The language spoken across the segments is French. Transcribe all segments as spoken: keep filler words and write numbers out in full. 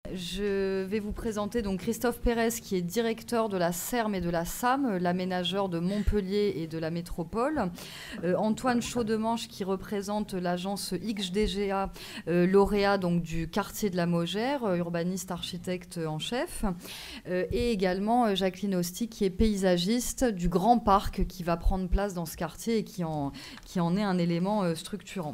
Je vais vous présenter donc Christophe Pérez, qui est directeur de la C E R M et de la S A M, l'aménageur de Montpellier et de la métropole. Euh, Antoine Chaudemanche, qui représente l'agence X D G A, euh, lauréat donc, du quartier de la Mogère, euh, urbaniste architecte en chef. Euh, et également euh, Jacqueline Hosty, qui est paysagiste du grand parc qui va prendre place dans ce quartier et qui en, qui en est un élément euh, structurant.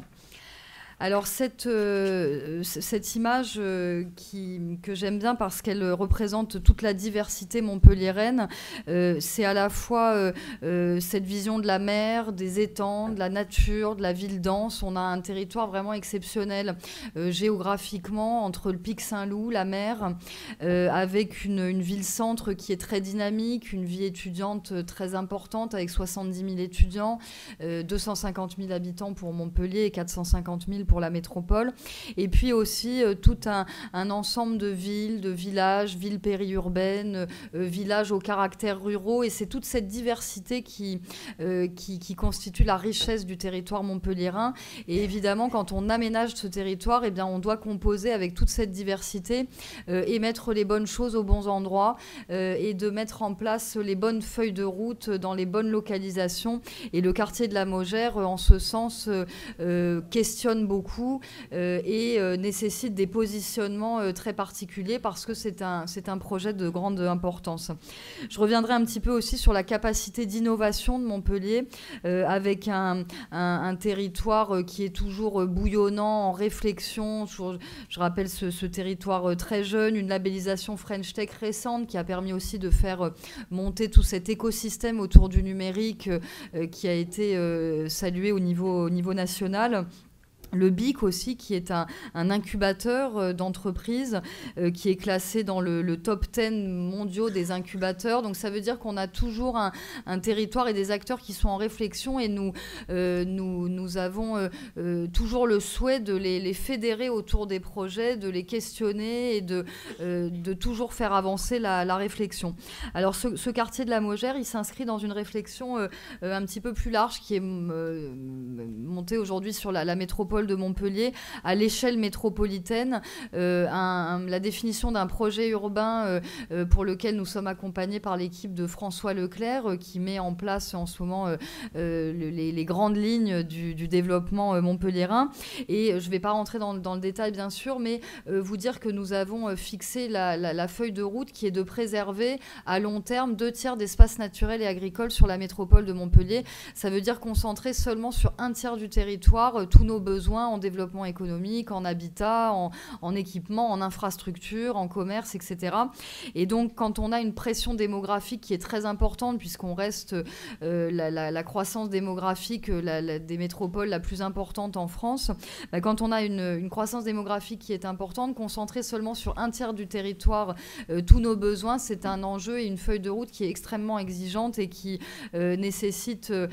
Alors cette, euh, cette image euh, qui, que j'aime bien parce qu'elle représente toute la diversité montpelliéraine, euh, c'est à la fois euh, euh, cette vision de la mer, des étangs, de la nature, de la ville dense. On a un territoire vraiment exceptionnel euh, géographiquement entre le Pic Saint-Loup, la mer, euh, avec une, une ville-centre qui est très dynamique, une vie étudiante très importante avec soixante-dix mille étudiants, euh, deux cent cinquante mille habitants pour Montpellier et quatre cent cinquante mille pour la métropole, et puis aussi euh, tout un, un ensemble de villes, de villages, villes périurbaines, euh, villages aux caractères ruraux, et c'est toute cette diversité qui, euh, qui, qui constitue la richesse du territoire montpelliérain. Et évidemment, quand on aménage ce territoire, eh bien, on doit composer avec toute cette diversité euh, et mettre les bonnes choses aux bons endroits euh, et de mettre en place les bonnes feuilles de route dans les bonnes localisations. Et le quartier de la Mogère, euh, en ce sens, euh, euh, questionne beaucoup beaucoup euh, et euh, nécessite des positionnements euh, très particuliers parce que c'est un, c'est un projet de grande importance. Je reviendrai un petit peu aussi sur la capacité d'innovation de Montpellier euh, avec un, un, un territoire qui est toujours bouillonnant, en réflexion. Sur, je rappelle ce, ce territoire très jeune, une labellisation French Tech récente qui a permis aussi de faire monter tout cet écosystème autour du numérique euh, qui a été euh, salué au niveau, au niveau national. Le B I C aussi, qui est un, un incubateur euh, d'entreprises euh, qui est classé dans le, le top dix mondiaux des incubateurs. Donc ça veut dire qu'on a toujours un, un territoire et des acteurs qui sont en réflexion, et nous, euh, nous, nous avons euh, euh, toujours le souhait de les, les fédérer autour des projets, de les questionner et de, euh, de toujours faire avancer la, la réflexion. Alors ce, ce quartier de la Mogère, il s'inscrit dans une réflexion euh, euh, un petit peu plus large qui est euh, montée aujourd'hui sur la, la métropole de Montpellier à l'échelle métropolitaine, euh, un, un, la définition d'un projet urbain euh, euh, pour lequel nous sommes accompagnés par l'équipe de François Leclerc euh, qui met en place en ce moment euh, euh, les, les grandes lignes du, du développement euh, montpelliérain. Et euh, je ne vais pas rentrer dans, dans le détail bien sûr, mais euh, vous dire que nous avons euh, fixé la, la, la feuille de route qui est de préserver à long terme deux tiers d'espaces naturels et agricoles sur la métropole de Montpellier. Ça veut dire concentrer seulement sur un tiers du territoire euh, tous nos besoins en développement économique, en habitat, en, en équipement, en infrastructure, en commerce, et cetera. Et donc, quand on a une pression démographique qui est très importante, puisqu'on reste euh, la, la, la croissance démographique la, la, des métropoles la plus importante en France, bah, quand on a une, une croissance démographique qui est importante, concentrer seulement sur un tiers du territoire euh, tous nos besoins, c'est un enjeu et une feuille de route qui est extrêmement exigeante et qui euh, nécessite euh,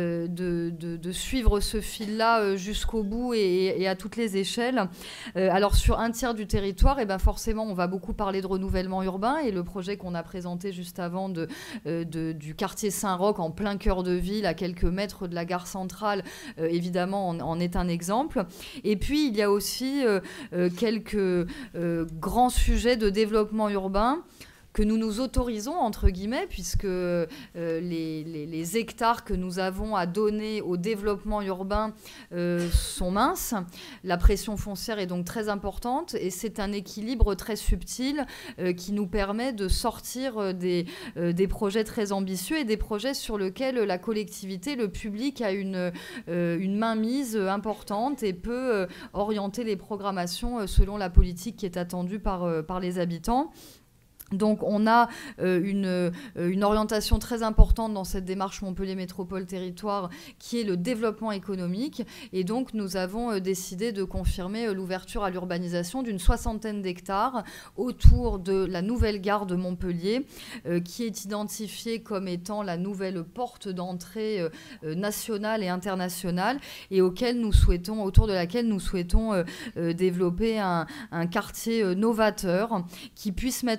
de, de, de suivre ce fil-là euh, jusqu'au bout Et, et à toutes les échelles. Euh, alors sur un tiers du territoire, et ben forcément on va beaucoup parler de renouvellement urbain, et le projet qu'on a présenté juste avant de, euh, de, du quartier Saint-Roch en plein cœur de ville, à quelques mètres de la gare centrale, euh, évidemment en, en est un exemple. Et puis il y a aussi euh, euh, quelques euh, grands sujets de développement urbain que nous nous autorisons, entre guillemets, puisque euh, les, les, les hectares que nous avons à donner au développement urbain euh, sont minces. La pression foncière est donc très importante, et c'est un équilibre très subtil euh, qui nous permet de sortir des, euh, des projets très ambitieux et des projets sur lesquels la collectivité, le public a une, euh, une mainmise importante et peut euh, orienter les programmations selon la politique qui est attendue par, euh, par les habitants. Donc on a euh, une, euh, une orientation très importante dans cette démarche Montpellier Métropole Territoire qui est le développement économique, et donc nous avons euh, décidé de confirmer euh, l'ouverture à l'urbanisation d'une soixantaine d'hectares autour de la nouvelle gare de Montpellier euh, qui est identifiée comme étant la nouvelle porte d'entrée euh, euh, nationale et internationale, et auquel nous souhaitons, autour de laquelle nous souhaitons euh, euh, développer un, un quartier euh, novateur qui puisse mettre en avant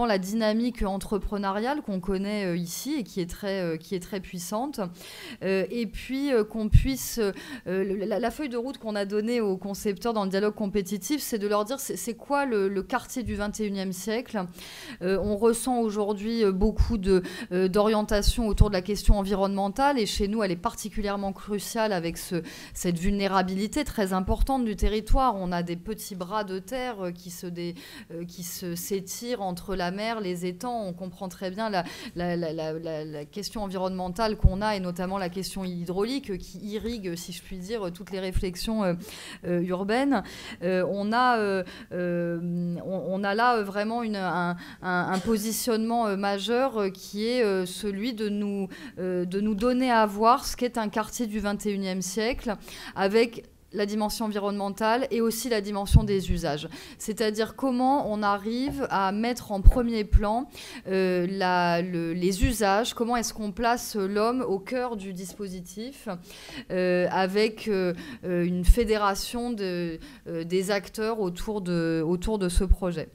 effectivement la dynamique entrepreneuriale qu'on connaît euh, ici et qui est très, euh, qui est très puissante. Euh, et puis euh, qu'on puisse... Euh, la, la feuille de route qu'on a donnée aux concepteurs dans le dialogue compétitif, c'est de leur dire c'est quoi le, le quartier du vingt et unième siècle. Euh, on ressent aujourd'hui beaucoup de, euh, d'orientation autour de la question environnementale et chez nous, elle est particulièrement cruciale avec ce, cette vulnérabilité très importante du territoire. On a des petits bras de terre qui se, dé, euh, qui se s'étirent entre la mer, les étangs. On comprend très bien la, la, la, la, la, la question environnementale qu'on a et notamment la question hydraulique qui irrigue, si je puis dire, toutes les réflexions euh, euh, urbaines. Euh, on, a, euh, euh, on, on a là vraiment une, un, un, un positionnement euh, majeur euh, qui est euh, celui de nous, euh, de nous donner à voir ce qu'est un quartier du vingt et unième siècle avec la dimension environnementale et aussi la dimension des usages. C'est-à-dire comment on arrive à mettre en premier plan euh, la, le, les usages, comment est-ce qu'on place l'homme au cœur du dispositif euh, avec euh, une fédération de, euh, des acteurs autour de, autour de ce projet.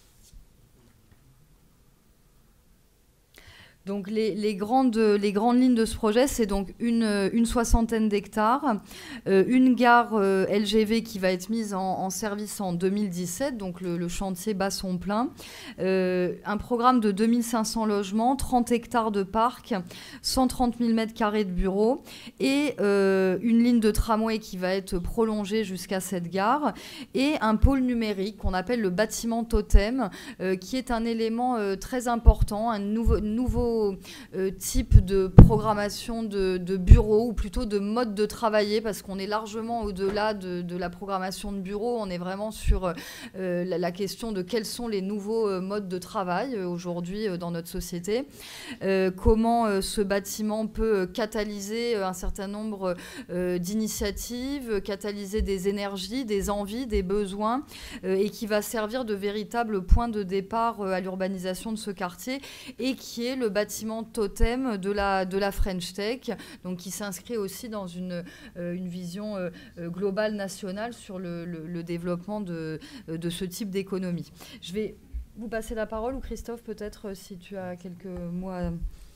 Donc les, les, grandes, les grandes lignes de ce projet, c'est donc une, une soixantaine d'hectares, euh, une gare euh, L G V qui va être mise en, en service en deux mille dix-sept, donc le, le chantier bat son plein, euh, un programme de deux mille cinq cents logements, trente hectares de parc, cent trente mille mètres carrés de bureaux et euh, une ligne de tramway qui va être prolongée jusqu'à cette gare et un pôle numérique qu'on appelle le bâtiment totem, euh, qui est un élément euh, très important, un nouveau, nouveau Euh, type de programmation de, de bureau ou plutôt de mode de travailler parce qu'on est largement au-delà de, de la programmation de bureau. On est vraiment sur euh, la, la question de quels sont les nouveaux euh, modes de travail euh, aujourd'hui euh, dans notre société. Euh, comment euh, ce bâtiment peut catalyser euh, un certain nombre euh, d'initiatives, catalyser des énergies, des envies, des besoins euh, et qui va servir de véritable point de départ euh, à l'urbanisation de ce quartier et qui est le bâtiment bâtiment totem de la, de la French Tech, donc qui s'inscrit aussi dans une, euh, une vision euh, globale nationale sur le, le, le développement de, de ce type d'économie. Je vais vous passer la parole, ou Christophe, peut-être, si tu as quelques mots à...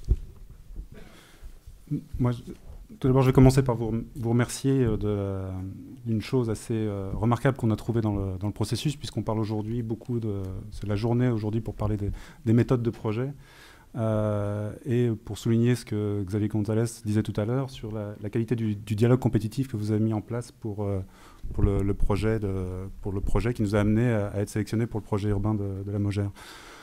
Moi, je, tout d'abord, je vais commencer par vous, vous remercier d'une chose assez euh, remarquable qu'on a trouvée dans le, dans le processus, puisqu'on parle aujourd'hui beaucoup de... C'est la journée aujourd'hui pour parler des, des méthodes de projet. Euh, et pour souligner ce que Xavier Gonzalez disait tout à l'heure sur la, la qualité du, du dialogue compétitif que vous avez mis en place pour, euh, pour, le, le projet de, pour le projet qui nous a amené à, à être sélectionné pour le projet urbain de, de la Mogère.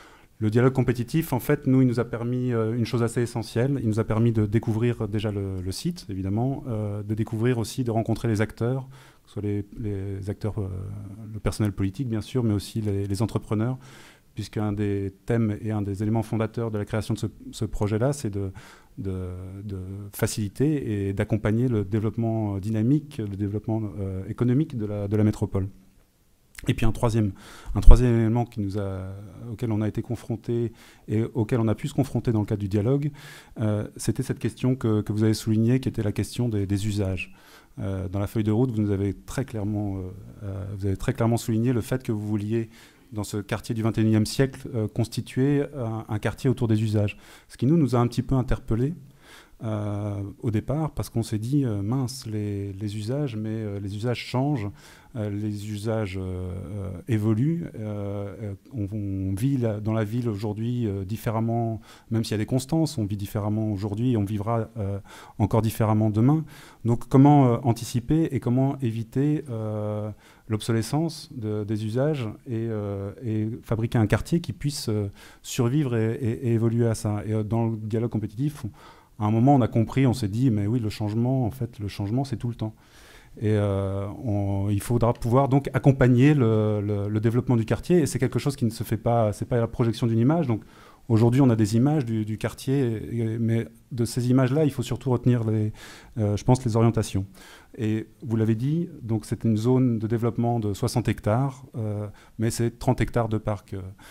Le dialogue compétitif, en fait, nous, il nous a permis euh, une chose assez essentielle. Il nous a permis de découvrir déjà le, le site, évidemment, euh, de découvrir aussi, de rencontrer les acteurs, que ce soit les, les acteurs, euh, le personnel politique, bien sûr, mais aussi les, les entrepreneurs, puisqu'un des thèmes et un des éléments fondateurs de la création de ce, ce projet-là, c'est de, de, de faciliter et d'accompagner le développement dynamique, le développement euh, économique de la, de la métropole. Et puis un troisième, un troisième élément qui nous a, auquel on a été confronté et auquel on a pu se confronter dans le cadre du dialogue, euh, c'était cette question que, que vous avez soulignée, qui était la question des, des usages. Euh, dans la feuille de route, vous nous avez très clairement, euh, vous avez très clairement souligné le fait que vous vouliez, dans ce quartier du vingt et unième siècle, euh, constituer un, un quartier autour des usages. Ce qui nous, nous a un petit peu interpellés euh, au départ, parce qu'on s'est dit, euh, mince, les, les usages, mais euh, les usages changent, euh, les usages euh, euh, évoluent, euh, on, on vit la, dans la ville aujourd'hui euh, différemment, même s'il y a des constances, on vit différemment aujourd'hui et on vivra euh, encore différemment demain. Donc comment euh, anticiper et comment éviter euh, l'obsolescence de, des usages et, euh, et fabriquer un quartier qui puisse euh, survivre et, et, et évoluer à ça. Et euh, dans le dialogue compétitif, on, à un moment, on a compris, on s'est dit, mais oui, le changement, en fait, le changement, c'est tout le temps. Et euh, on, il faudra pouvoir donc accompagner le, le, le développement du quartier. Et c'est quelque chose qui ne se fait pas, c'est pas la projection d'une image. Donc aujourd'hui, on a des images du, du quartier, mais de ces images-là, il faut surtout retenir, les, euh, je pense, les orientations. Et vous l'avez dit, donc c'est une zone de développement de soixante hectares, euh, mais c'est trente hectares de parc.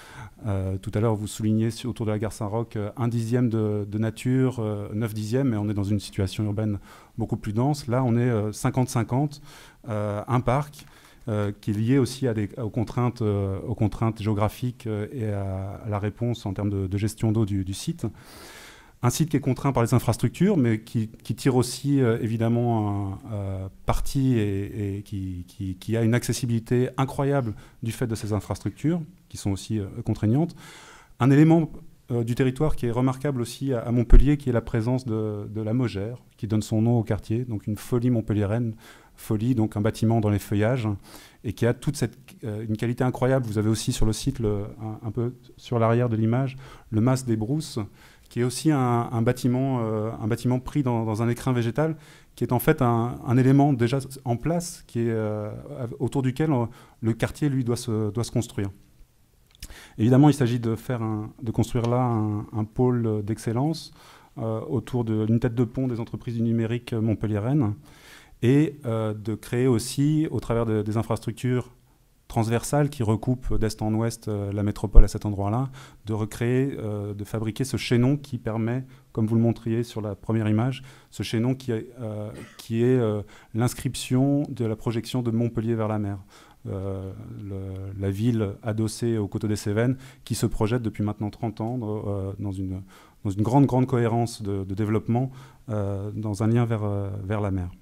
Euh, tout à l'heure, vous soulignez autour de la gare Saint-Roch euh, un dixième de, de nature, euh, neuf dixièmes, mais on est dans une situation urbaine beaucoup plus dense. Là, on est cinquante cinquante, euh, un parc, euh, qui est lié aussi à des, aux, contraintes, euh, aux contraintes géographiques euh, et à, à la réponse en termes de, de gestion d'eau du, du site. Un site qui est contraint par les infrastructures, mais qui, qui tire aussi euh, évidemment un, euh, parti et, et qui, qui, qui a une accessibilité incroyable du fait de ces infrastructures, qui sont aussi euh, contraignantes. Un élément euh, du territoire qui est remarquable aussi à, à Montpellier, qui est la présence de, de la Mogère, qui donne son nom au quartier, donc une folie montpelliéraine, folie, donc un bâtiment dans les feuillages, et qui a toute cette, euh, une qualité incroyable. Vous avez aussi sur le site, le, un, un peu sur l'arrière de l'image, le Mas des Brousses, qui est aussi un, un, bâtiment, euh, un bâtiment pris dans, dans un écrin végétal, qui est en fait un, un élément déjà en place, qui est, euh, autour duquel euh, le quartier, lui, doit se, doit se construire. Évidemment, il s'agit de, faire un, de construire là un, un pôle d'excellence euh, autour d'une tête de pont des entreprises du numérique montpelliéraines, et euh, de créer aussi, au travers de, des infrastructures transversale qui recoupe d'est en ouest euh, la métropole à cet endroit-là, de recréer, euh, de fabriquer ce chaînon qui permet, comme vous le montriez sur la première image, ce chaînon qui est, euh, qui est euh, l'inscription de la projection de Montpellier vers la mer. Euh, le, la ville adossée au coteau des Cévennes qui se projette depuis maintenant trente ans euh, dans, une, dans une grande, grande cohérence de, de développement euh, dans un lien vers, euh, vers la mer.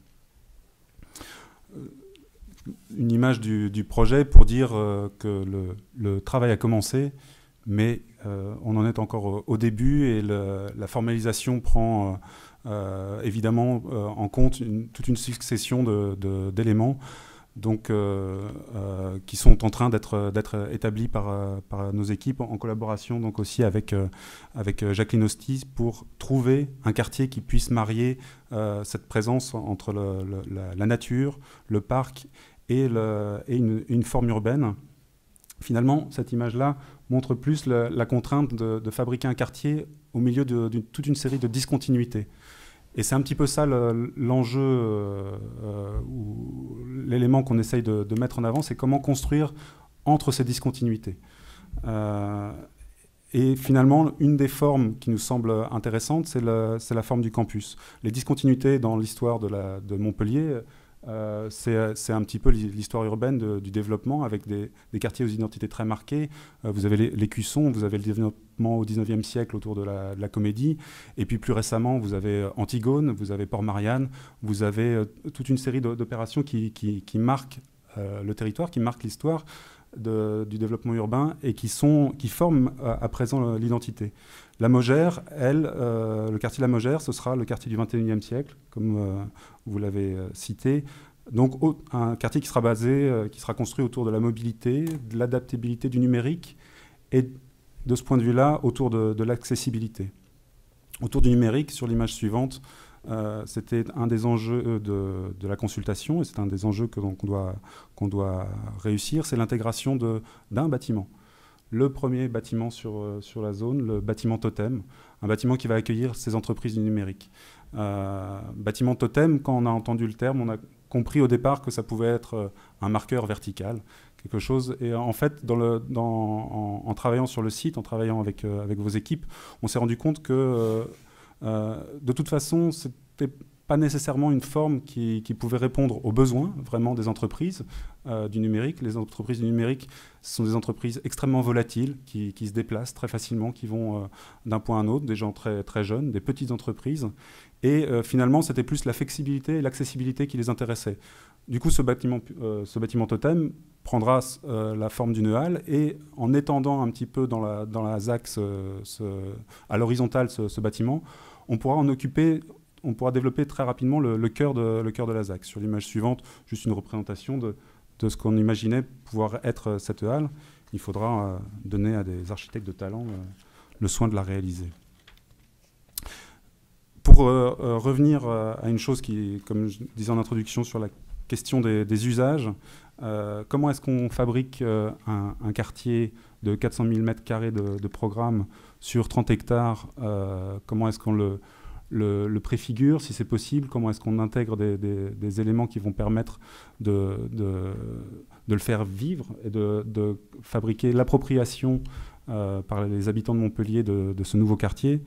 Une image du, du projet pour dire euh, que le, le travail a commencé, mais euh, on en est encore au, au début et le, la formalisation prend euh, euh, évidemment euh, en compte une, toute une succession d'éléments donc, euh, euh, qui sont en train d'être d'être établis par, euh, par nos équipes en collaboration donc aussi avec, euh, avec Jacqueline Hostis pour trouver un quartier qui puisse marier euh, cette présence entre le, le, la, la nature, le parc et, le, et une, une forme urbaine. Finalement, cette image-là montre plus le, la contrainte de, de fabriquer un quartier au milieu de, de toute une série de discontinuités. Et c'est un petit peu ça l'enjeu, euh, euh, ou l'élément qu'on essaye de, de mettre en avant, c'est comment construire entre ces discontinuités. Euh, et finalement, une des formes qui nous semble intéressante, c'est la forme du campus. Les discontinuités dans l'histoire de, de Montpellier, Euh, c'est un petit peu l'histoire urbaine de, du développement avec des, des quartiers aux identités très marquées. Euh, vous avez l'Écusson, vous avez le développement au dix-neuvième siècle autour de la, de la Comédie. Et puis plus récemment, vous avez Antigone, vous avez Port-Marianne, vous avez euh, toute une série d'opérations qui, qui, qui marquent euh, le territoire, qui marquent l'histoire du développement urbain et qui, sont, qui forment à, à présent l'identité. La Mogère, elle, euh, le quartier de la Mogère, ce sera le quartier du vingt et unième siècle, comme euh, vous l'avez euh, cité. Donc au, un quartier qui sera basé, euh, qui sera construit autour de la mobilité, de l'adaptabilité du numérique et de ce point de vue-là, autour de, de l'accessibilité. Autour du numérique, sur l'image suivante, euh, c'était un des enjeux de, de la consultation et c'est un des enjeux qu'on doit, qu'on doit réussir, c'est l'intégration d'un bâtiment. Le premier bâtiment sur, sur la zone, le bâtiment Totem, un bâtiment qui va accueillir ces entreprises du numérique. Euh, bâtiment Totem, quand on a entendu le terme, on a compris au départ que ça pouvait être un marqueur vertical, quelque chose. Et en fait, dans le, dans, en, en travaillant sur le site, en travaillant avec, euh, avec vos équipes, on s'est rendu compte que euh, euh, de toute façon, c'était pas nécessairement une forme qui, qui pouvait répondre aux besoins vraiment des entreprises euh, du numérique. Les entreprises du numérique, ce sont des entreprises extrêmement volatiles, qui, qui se déplacent très facilement, qui vont euh, d'un point à un autre, des gens très, très jeunes, des petites entreprises. Et euh, finalement, c'était plus la flexibilité et l'accessibilité qui les intéressaient. Du coup, ce bâtiment, euh, ce bâtiment Totem prendra euh, la forme d'une halle et en étendant un petit peu dans la, dans la ZAC, ce, ce, à l'horizontale, ce, ce bâtiment, on pourra en occuper... on pourra développer très rapidement le, le, cœur, de, le cœur de la ZAC. Sur l'image suivante, juste une représentation de, de ce qu'on imaginait pouvoir être cette halle. Il faudra euh, donner à des architectes de talent euh, le soin de la réaliser. Pour euh, euh, revenir euh, à une chose qui, comme je disais en introduction, sur la question des, des usages, euh, comment est-ce qu'on fabrique euh, un, un quartier de quatre cent mille mètres carrés de, de programme sur trente hectares, euh, comment est-ce qu'on le... Le, le préfigure, si c'est possible, comment est-ce qu'on intègre des, des, des éléments qui vont permettre de, de, de le faire vivre et de, de fabriquer l'appropriation euh, par les habitants de Montpellier de, de ce nouveau quartier.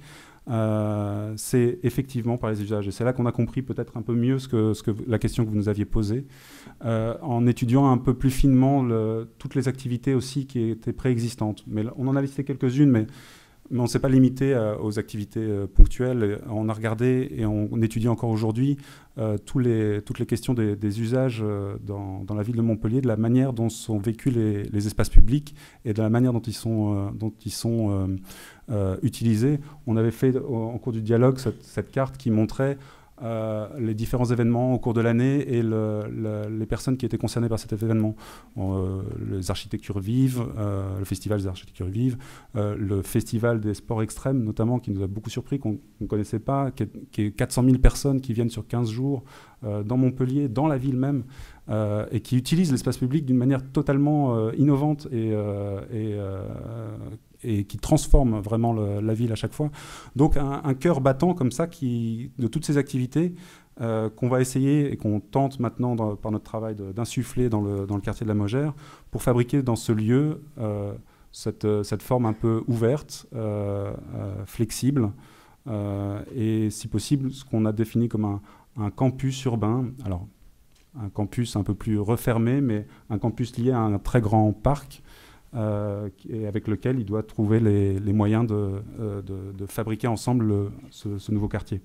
euh, c'est effectivement par les usages. Et c'est là qu'on a compris peut-être un peu mieux ce que, ce que, la question que vous nous aviez posée, euh, en étudiant un peu plus finement le, toutes les activités aussi qui étaient préexistantes. Mais on en a listé quelques-unes, mais Mais on ne s'est pas limité euh, aux activités euh, ponctuelles. On a regardé et on, on étudie encore aujourd'hui euh, tous les, toutes les questions des, des usages euh, dans, dans la ville de Montpellier, de la manière dont sont vécus les, les espaces publics et de la manière dont ils sont, euh, dont ils sont euh, euh, utilisés. On avait fait en cours du dialogue cette, cette carte qui montrait Euh, les différents événements au cours de l'année et le, le, les personnes qui étaient concernées par cet événement. Euh, les architectures vives, euh, le festival des architectures vives, euh, le festival des sports extrêmes notamment, qui nous a beaucoup surpris, qu'on ne connaissait pas, qui est, qui est quatre cent mille personnes qui viennent sur quinze jours euh, dans Montpellier, dans la ville même, euh, et qui utilisent l'espace public d'une manière totalement euh, innovante et, euh, et euh, et qui transforme vraiment le, la ville à chaque fois. Donc un, un cœur battant comme ça qui, de toutes ces activités euh, qu'on va essayer et qu'on tente maintenant dans, par notre travail de, d'insuffler dans le, dans le quartier de la Mogère pour fabriquer dans ce lieu euh, cette, cette forme un peu ouverte, euh, euh, flexible euh, et si possible ce qu'on a défini comme un, un campus urbain. Alors un campus un peu plus refermé, mais un campus lié à un très grand parc Euh, et avec lequel il doit trouver les, les moyens de, euh, de, de fabriquer ensemble le, ce, ce nouveau quartier.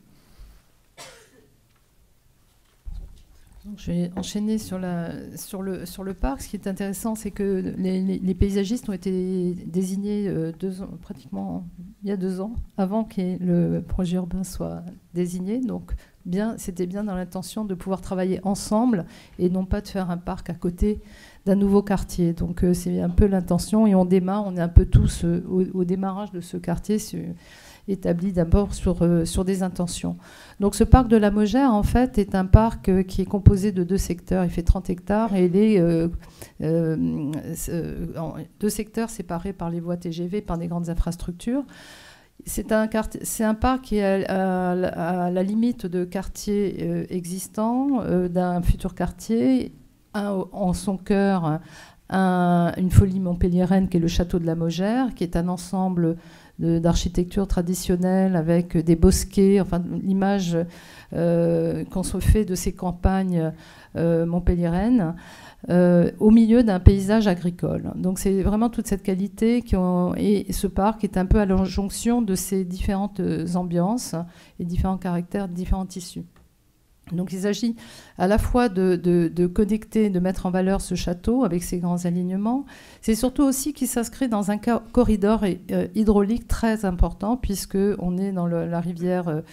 Donc, je vais enchaîner sur, la, sur, le, sur le parc. Ce qui est intéressant, c'est que les, les, les paysagistes ont été désignés euh, deux ans, pratiquement il y a deux ans, avant que le projet urbain soit désigné. Donc, bien, c'était bien dans l'intention de pouvoir travailler ensemble et non pas de faire un parc à côté d'un nouveau quartier. Donc euh, c'est un peu l'intention et on démarre, on est un peu tous euh, au, au démarrage de ce quartier sur, établi d'abord sur, euh, sur des intentions. Donc ce parc de la Mogère, en fait, est un parc euh, qui est composé de deux secteurs. Il fait trente hectares et il est euh, euh, euh, en deux secteurs séparés par les voies T G V, par des grandes infrastructures. C'est un, c'est un parc qui est à, à, à la limite de quartiers euh, existants, euh, d'un futur quartier, un, en son cœur un, une folie montpelliéraine qui est le château de la Mogère, qui est un ensemble de, d'architecture traditionnelle avec des bosquets, enfin l'image euh, qu'on se fait de ces campagnes euh, montpelliéraines. Euh, au milieu d'un paysage agricole. Donc c'est vraiment toute cette qualité qui ont, et ce parc est un peu à la jonction de ces différentes ambiances et différents caractères, différents tissus. Donc il s'agit à la fois de, de, de connecter, de mettre en valeur ce château avec ses grands alignements. C'est surtout aussi qu'il s'inscrit dans un corridor hydraulique très important puisqu'on est dans le, la rivière euh,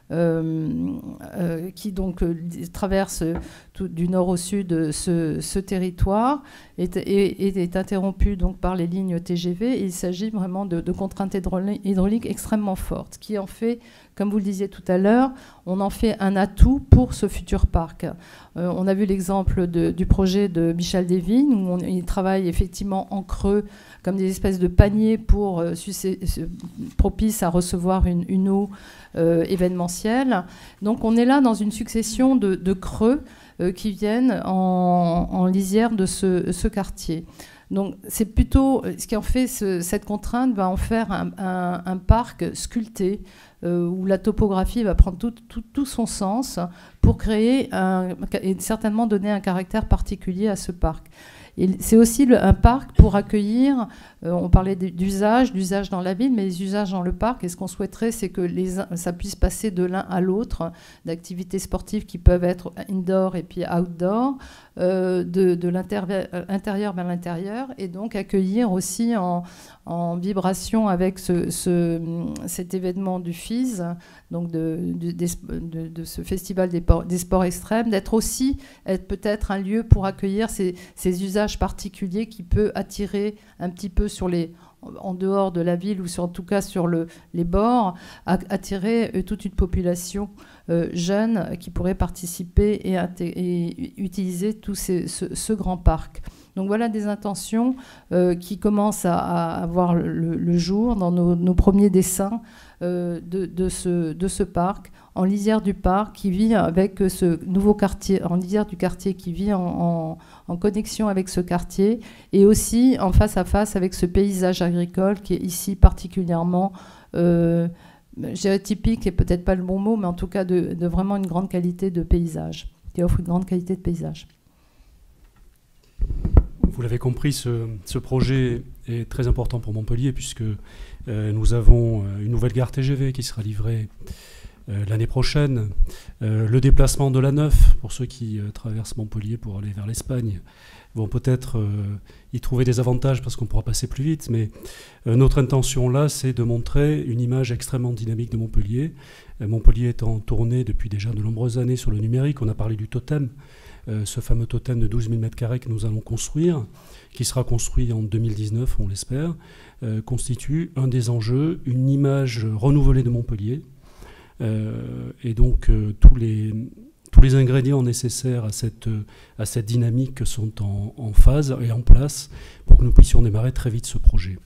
Euh, euh, qui donc euh, traverse tout, du nord au sud ce, ce territoire est, est, est interrompu donc par les lignes T G V. Et il s'agit vraiment de, de contraintes hydrauliques extrêmement fortes, qui en fait, comme vous le disiez tout à l'heure, on en fait un atout pour ce futur parc. Euh, on a vu l'exemple de, du projet de Michel Desvignes, où on, il travaille effectivement en creux comme des espèces de paniers pour euh, succès, propices à recevoir une, une eau euh, événementielle. Donc on est là dans une succession de, de creux euh, qui viennent en, en lisière de ce, ce quartier. Donc c'est plutôt ce qui en fait ce, cette contrainte va en faire un, un, un parc sculpté euh, où la topographie va prendre tout, tout, tout son sens pour créer un, et certainement donner un caractère particulier à ce parc. Et c'est aussi le, un parc pour accueillir, euh, on parlait d'usage, d'usage dans la ville, mais les usages dans le parc. Et ce qu'on souhaiterait, c'est que les, ça puisse passer de l'un à l'autre, d'activités sportives qui peuvent être indoor et puis outdoor, euh, de, de l'intérieur vers l'intérieur, et donc accueillir aussi en, en vibration avec ce, ce, cet événement du F I S, donc de, de, de, de ce festival des, des sports extrêmes, d'être aussi être peut-être un lieu pour accueillir ces, ces usages particuliers qui peut attirer un petit peu sur les, en dehors de la ville ou sur, en tout cas sur le, les bords, attirer toute une population euh, jeune qui pourrait participer et, et utiliser tout ces, ce, ce grand parc. Donc voilà des intentions euh, qui commencent à, à voir le, le jour dans nos, nos premiers dessins euh, de, de, ce, de ce parc, en lisière du parc qui vit avec ce nouveau quartier, en lisière du quartier qui vit en, en, en connexion avec ce quartier, et aussi en face à face avec ce paysage agricole qui est ici particulièrement euh, je dirais typique, et peut-être pas le bon mot, mais en tout cas de, de vraiment une grande qualité de paysage, qui offre une grande qualité de paysage. Vous l'avez compris, ce, ce projet est très important pour Montpellier, puisque euh, nous avons une nouvelle gare T G V qui sera livrée euh, l'année prochaine. Euh, le déplacement de l'A neuf, pour ceux qui euh, traversent Montpellier pour aller vers l'Espagne, vont peut-être euh, y trouver des avantages parce qu'on pourra passer plus vite. Mais euh, notre intention là, c'est de montrer une image extrêmement dynamique de Montpellier. Euh, Montpellier étant tourné depuis déjà de nombreuses années sur le numérique. On a parlé du totem. Euh, ce fameux totem de douze mille mètres carrés que nous allons construire, qui sera construit en deux mille dix-neuf, on l'espère, euh, constitue un des enjeux, une image renouvelée de Montpellier. Euh, et donc, euh, tous, les, tous les ingrédients nécessaires à cette, à cette dynamique sont en, en phase et en place pour que nous puissions démarrer très vite ce projet.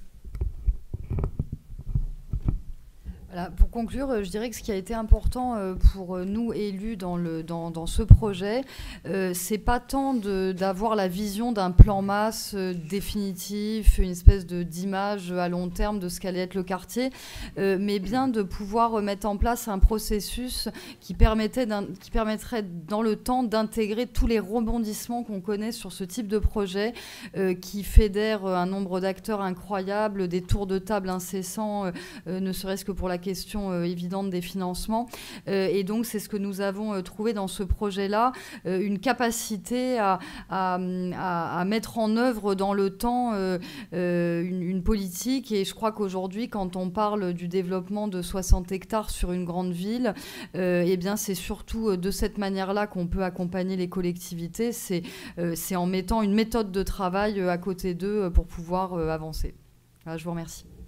Voilà, pour conclure, je dirais que ce qui a été important pour nous élus dans, le, dans, dans ce projet, euh, c'est pas tant d'avoir la vision d'un plan masse euh, définitif, une espèce d'image à long terme de ce qu'allait être le quartier, euh, mais bien de pouvoir mettre en place un processus qui, permettait qui permettrait dans le temps d'intégrer tous les rebondissements qu'on connaît sur ce type de projet, euh, qui fédère un nombre d'acteurs incroyables, des tours de table incessants, euh, euh, ne serait-ce que pour la question euh, évidente des financements. Euh, et donc, c'est ce que nous avons euh, trouvé dans ce projet-là, euh, une capacité à, à, à, à mettre en œuvre dans le temps euh, euh, une, une politique. Et je crois qu'aujourd'hui, quand on parle du développement de soixante hectares sur une grande ville, euh, eh bien, c'est surtout de cette manière-là qu'on peut accompagner les collectivités. C'est euh, c'est en mettant une méthode de travail à côté d'eux pour pouvoir euh, avancer. Voilà, je vous remercie.